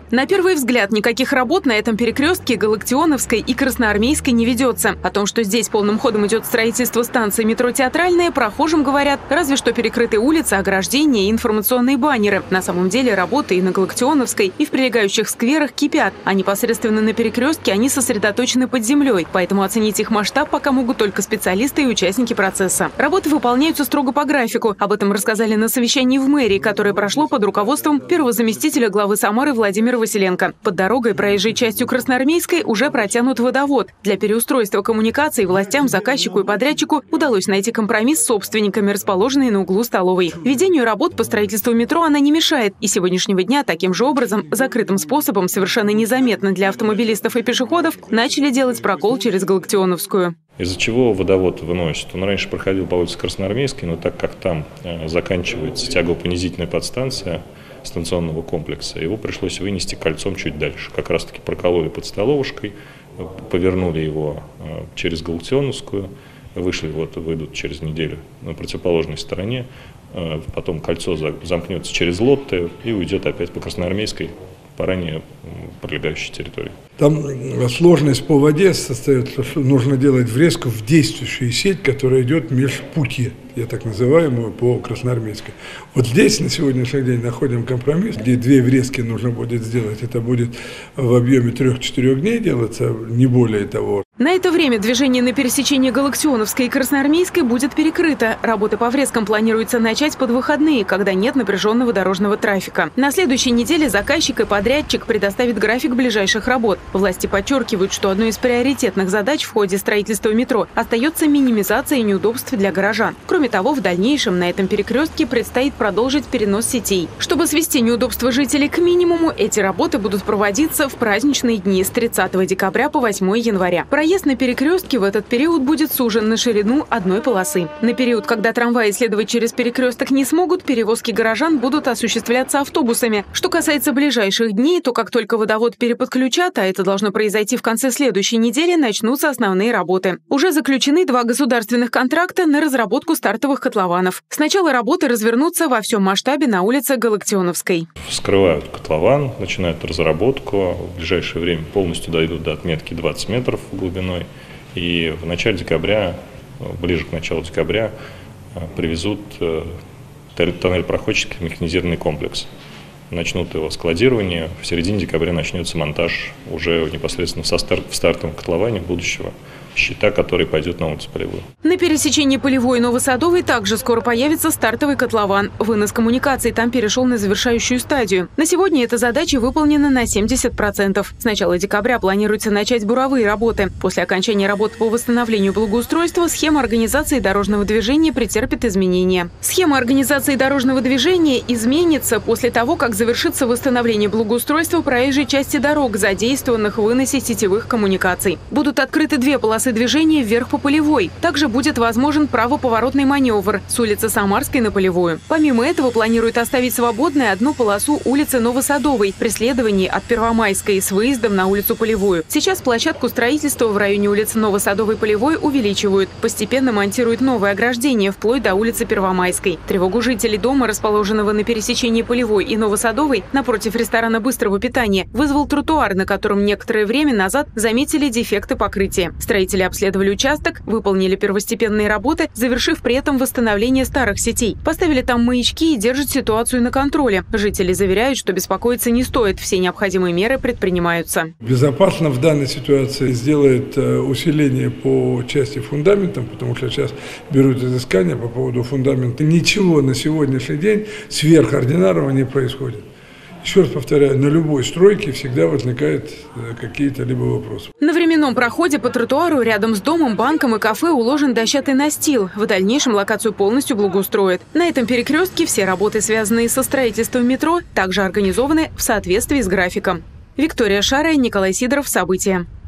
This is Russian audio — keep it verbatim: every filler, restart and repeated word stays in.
На первый взгляд, никаких работ на этом перекрестке Галактионовской и Красноармейской не ведется. О том, что здесь полным ходом идет строительство станции метро «Театральная», прохожим говорят разве что перекрытые улицы, ограждения и информационные баннеры. На самом деле работы и на Галактионовской, и в прилегающих скверах кипят, а непосредственно на перекрестке они сосредоточены под землей, поэтому оценить их масштаб пока могут только специалисты и участники процесса. Работы выполняются строго по графику. Об этом рассказали на совещании в мэрии, которое прошло под руководством первого заместителя главы Самары Владимира Василенко. Под дорогой, проезжей частью Красноармейской, уже протянут водовод. Для переустройства коммуникаций властям, заказчику и подрядчику удалось найти компромисс с собственниками, расположенные на углу Столовой. Ведению работ по строительству метро она не мешает. И с сегодняшнего дня таким же образом, закрытым способом, совершенно незаметно для автомобилистов и пешеходов, начали делать прокол через Галактионовскую. Из-за чего водовод выносит? Он раньше проходил по улице Красноармейской, но так как там э, заканчивается тягово-понизительная подстанция станционного комплекса, его пришлось вынести кольцом чуть дальше. Как раз-таки прокололи под Столовушкой, повернули его э, через Галактионовскую, вышли, вот выйдут через неделю на противоположной стороне, э, потом кольцо замкнется через Лотте и уйдет опять по Красноармейской, по ранее прилегающей территории. Там сложность по воде состоит, что нужно делать врезку в действующую сеть, которая идет межпутье, я так называемую, по Красноармейской. Вот здесь на сегодняшний день находим компромисс, где две врезки нужно будет сделать. Это будет в объеме трех-четырех дней делаться, не более того. На это время движение на пересечении Галактионовской и Красноармейской будет перекрыто. Работы по врезкам планируется начать под выходные, когда нет напряженного дорожного трафика. На следующей неделе заказчик и подрядчик предоставят график ближайших работ. Власти подчеркивают, что одной из приоритетных задач в ходе строительства метро остается минимизация неудобств для горожан. Кроме того, в дальнейшем на этом перекрестке предстоит продолжить перенос сетей. Чтобы свести неудобства жителей к минимуму, эти работы будут проводиться в праздничные дни с тридцатого декабря по восьмое января. Проезд на перекрестке в этот период будет сужен на ширину одной полосы. На период, когда трамваи следовать через перекресток не смогут, перевозки горожан будут осуществляться автобусами. Что касается ближайших дней, то как только водовод переподключат, а это должно произойти в конце следующей недели, начнутся основные работы. Уже заключены два государственных контракта на разработку стартовых котлованов. Сначала работы развернутся во всем масштабе на улице Галактионовской. Вскрывают котлован, начинают разработку. В ближайшее время полностью дойдут до отметки двадцать метров глубиной. И в начале декабря, ближе к началу декабря, привезут тоннель-проходчик, механизированный комплекс. Начнут его складирование. В середине декабря начнется монтаж уже непосредственно со старт, в стартовом котловане будущего щита, который пойдет на улицу Полевую. На пересечении Полевой и Новосадовой также скоро появится стартовый котлован. Вынос коммуникаций там перешел на завершающую стадию. На сегодня эта задача выполнена на семьдесят процентов. С начала декабря планируется начать буровые работы. После окончания работ по восстановлению благоустройства схема организации дорожного движения претерпит изменения. Схема организации дорожного движения изменится после того, как завершится восстановление благоустройства проезжей части дорог, задействованных в выносе сетевых коммуникаций. Будут открыты две полосы движения вверх по Полевой. Также будет возможен правоповоротный маневр с улицы Самарской на Полевую. Помимо этого планируют оставить свободной одну полосу улицы Новосадовой при следовании от Первомайской с выездом на улицу Полевую. Сейчас площадку строительства в районе улицы Новосадовой-Полевой увеличивают. Постепенно монтируют новые ограждения вплоть до улицы Первомайской. Тревогу жителей дома, расположенного на пересечении Полевой и Новосадовой, напротив ресторана быстрого питания, вызвал тротуар, на котором некоторое время назад заметили дефекты покрытия. Строители обследовали участок, выполнили первостепенные работы, завершив при этом восстановление старых сетей. Поставили там маячки и держат ситуацию на контроле. Жители заверяют, что беспокоиться не стоит, все необходимые меры предпринимаются. Безопасно в данной ситуации сделает усиление по части фундамента, потому что сейчас берут изыскания по поводу фундамента. Ничего на сегодняшний день сверхординарного не происходит. Еще раз повторяю, на любой стройке всегда возникают какие-то либо вопросы. На временном проходе по тротуару рядом с домом, банком и кафе уложен дощатый настил. В дальнейшем локацию полностью благоустроят. На этом перекрестке все работы, связанные со строительством метро, также организованы в соответствии с графиком. Виктория Шарая, Николай Сидоров. События.